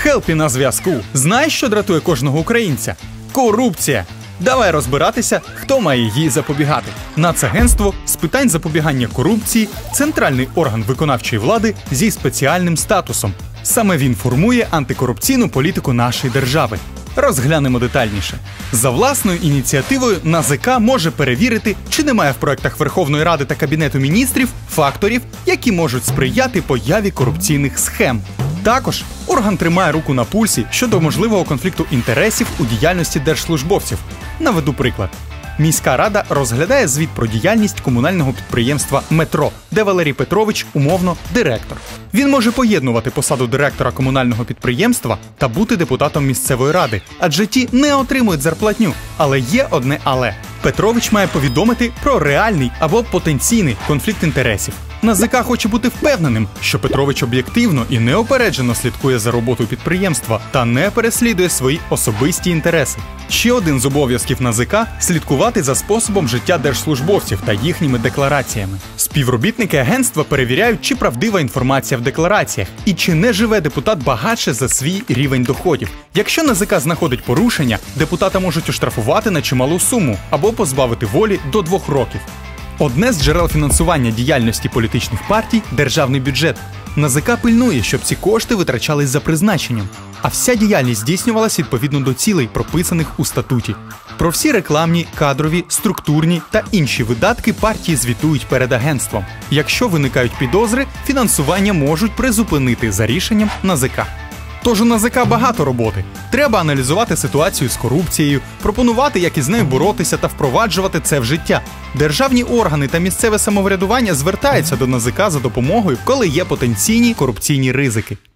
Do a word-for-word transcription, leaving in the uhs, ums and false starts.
Хелпі на зв'язку. Знаєш, що дратує кожного українця? Корупція. Давай розбиратися, хто має їй запобігати. Нацагентство з питань запобігання корупції – центральний орган виконавчої влади зі спеціальним статусом. Саме він формує антикорупційну політику нашої держави. Розглянемо детальніше. За власною ініціативою НАЗК може перевірити, чи немає в проектах Верховної Ради та Кабінету міністрів факторів, які можуть сприяти появі корупційних схем. Також орган тримає руку на пульсі щодо можливого конфлікту інтересів у діяльності держслужбовців. Наведу приклад. Міська рада розглядає звіт про діяльність комунального підприємства «Метро», де Валерій Петрович умовно директор. Він може поєднувати посаду директора комунального підприємства та бути депутатом місцевої ради, адже ті не отримують зарплатню. Але є одне «але». Петрович має повідомити про реальний або потенційний конфлікт інтересів. НАЗК хоче бути впевненим, що Петрович об'єктивно і неупереджено слідкує за роботою підприємства та не переслідує свої особисті інтереси. Ще один з обов'язків НАЗК – слідкувати за способом життя держслужбовців та їхніми деклараціями. Співробітники агентства перевіряють, чи правдива інформація в деклараціях і чи не живе депутат багатше за свій рівень доходів. Якщо НАЗК знаходить порушення, депутата можуть оштрафувати на чималу суму або позбавити волі до двох років. Одне з джерел фінансування діяльності політичних партій – державний бюджет. НАЗК пильнує, щоб ці кошти витрачались за призначенням, а вся діяльність здійснювалась відповідно до цілей, прописаних у статуті. Про всі рекламні, кадрові, структурні та інші видатки партії звітують перед агентством. Якщо виникають підозри, фінансування можуть призупинити за рішенням НАЗК. Тож у НАЗК багато роботи. Треба аналізувати ситуацію з корупцією, пропонувати, як із нею боротися та впроваджувати це в життя. Державні органи та місцеве самоврядування звертаються до НАЗК за допомогою, коли є потенційні корупційні ризики.